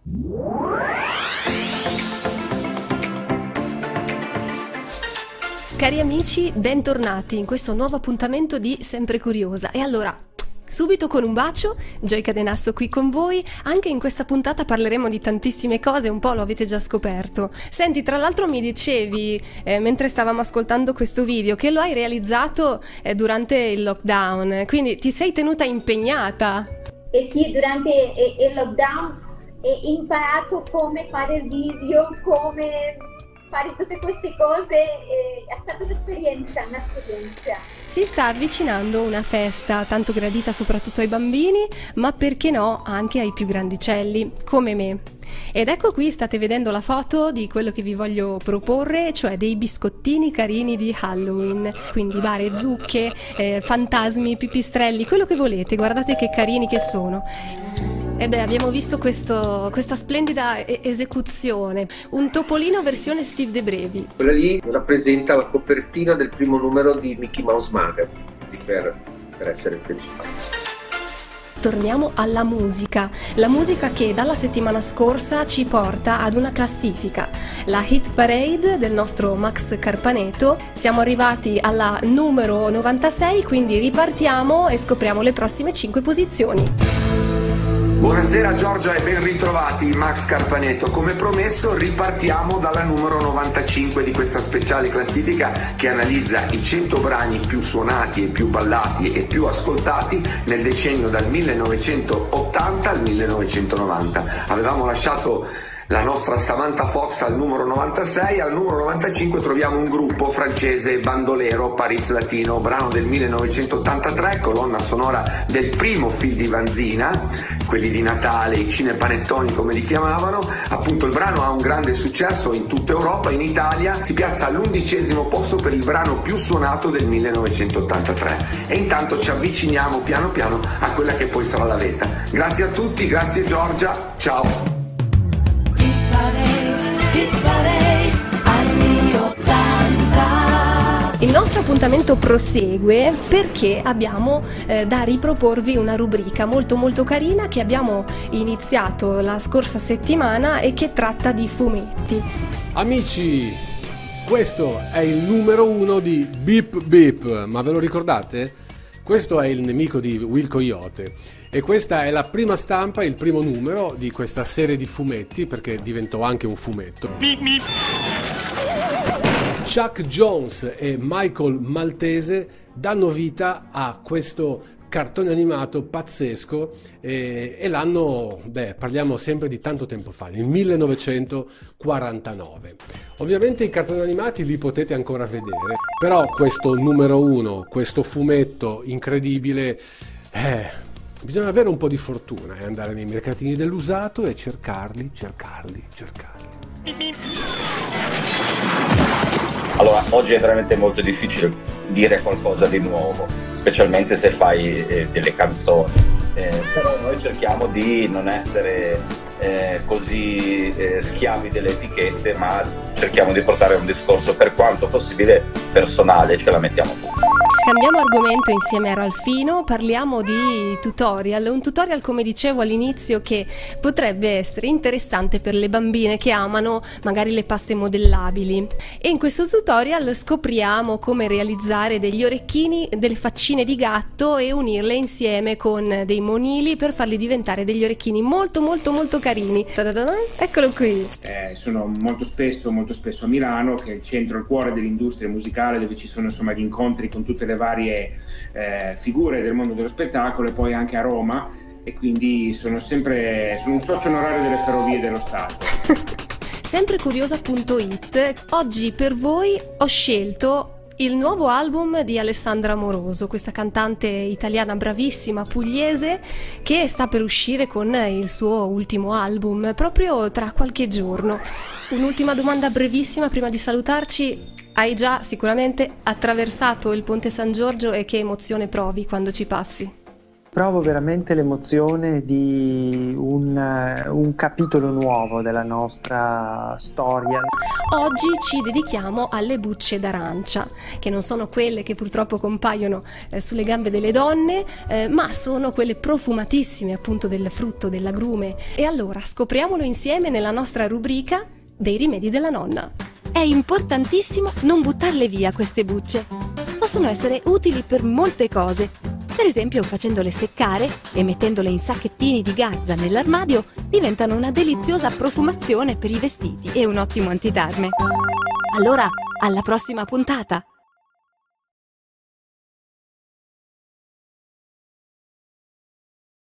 Cari amici, bentornati in questo nuovo appuntamento di Sempre Curiosa. E allora, subito con un bacio, Joy Cadenasso qui con voi. Anche in questa puntata parleremo di tantissime cose, un po' lo avete già scoperto. Senti, tra l'altro mi dicevi, mentre stavamo ascoltando questo video, che lo hai realizzato durante il lockdown, quindi ti sei tenuta impegnata. Sì, durante il lockdown ho imparato come fare video, come fare tutte queste cose, è stata un'esperienza. Si sta avvicinando una festa tanto gradita soprattutto ai bambini, ma perché no anche ai più grandicelli, come me. Ed ecco qui state vedendo la foto di quello che vi voglio proporre, cioè dei biscottini carini di Halloween, quindi bare, zucche, fantasmi, pipistrelli, quello che volete, guardate che carini che sono. E beh, abbiamo visto questa splendida esecuzione, un topolino versione Steve De Brevi. Quella lì rappresenta la copertina del primo numero di Mickey Mouse Magazine, per essere precisi. Torniamo alla musica, la musica che dalla settimana scorsa ci porta ad una classifica, la hit parade del nostro Max Carpaneto. Siamo arrivati alla numero 96, quindi ripartiamo e scopriamo le prossime 5 posizioni. Buonasera Giorgia e ben ritrovati, Max Carpaneto. Come promesso ripartiamo dalla numero 95 di questa speciale classifica che analizza i 100 brani più suonati e più ballati e più ascoltati nel decennio dal 1980 al 1990. Avevamo lasciato la nostra Samantha Fox al numero 96, al numero 95 troviamo un gruppo francese bandolero, Paris Latino, brano del 1983, colonna sonora del primo film di Vanzina, quelli di Natale, i cinepanettoni come li chiamavano. Appunto il brano ha un grande successo in tutta Europa, in Italia si piazza all'11° posto per il brano più suonato del 1983. E intanto ci avviciniamo piano piano a quella che poi sarà la vetta. Grazie a tutti, grazie Giorgia, ciao! Il nostro appuntamento prosegue perché abbiamo da riproporvi una rubrica molto carina che abbiamo iniziato la scorsa settimana e che tratta di fumetti. Amici, questo è il numero 1 di Beep Beep, ma ve lo ricordate? Questo è il nemico di Will Coyote e questa è la prima stampa, il primo numero di questa serie di fumetti, perché diventò anche un fumetto. Beep beep. Chuck Jones e Michael Maltese danno vita a questo cartone animato pazzesco e l'anno, parliamo sempre di tanto tempo fa, nel 1949. Ovviamente i cartoni animati li potete ancora vedere, però questo numero 1, questo fumetto incredibile, bisogna avere un po' di fortuna e andare nei mercatini dell'usato e cercarli. Allora, oggi è veramente molto difficile dire qualcosa di nuovo, specialmente se fai delle canzoni, però noi cerchiamo di non essere così schiavi delle etichette, ma cerchiamo di portare un discorso per quanto possibile personale, ce la mettiamo tutti. Cambiamo argomento insieme a Ralfino, parliamo di tutorial, un tutorial come dicevo all'inizio che potrebbe essere interessante per le bambine che amano magari le paste modellabili, e in questo tutorial scopriamo come realizzare degli orecchini, delle faccine di gatto e unirle insieme con dei monili per farli diventare degli orecchini molto carini. Eccolo qui. Sono molto spesso a Milano, che è il centro, il cuore dell'industria musicale, dove ci sono insomma gli incontri con tutte le varie figure del mondo dello spettacolo, e poi anche a Roma, e quindi sono un socio onorario delle Ferrovie dello Stato. Semprescuriosa.it. Oggi per voi ho scelto il nuovo album di Alessandra Amoroso, questa cantante italiana bravissima, pugliese, che sta per uscire con il suo ultimo album proprio tra qualche giorno. Un'ultima domanda brevissima prima di salutarci. Hai già sicuramente attraversato il Ponte San Giorgio e che emozione provi quando ci passi? Provo veramente l'emozione di un capitolo nuovo della nostra storia. Oggi ci dedichiamo alle bucce d'arancia, che non sono quelle che purtroppo compaiono sulle gambe delle donne, ma sono quelle profumatissime appunto del frutto dell'agrume. E allora scopriamolo insieme nella nostra rubrica dei rimedi della nonna. È importantissimo non buttarle via queste bucce. Possono essere utili per molte cose. Per esempio, facendole seccare e mettendole in sacchettini di garza nell'armadio, diventano una deliziosa profumazione per i vestiti e un ottimo antitarme. Allora, alla prossima puntata!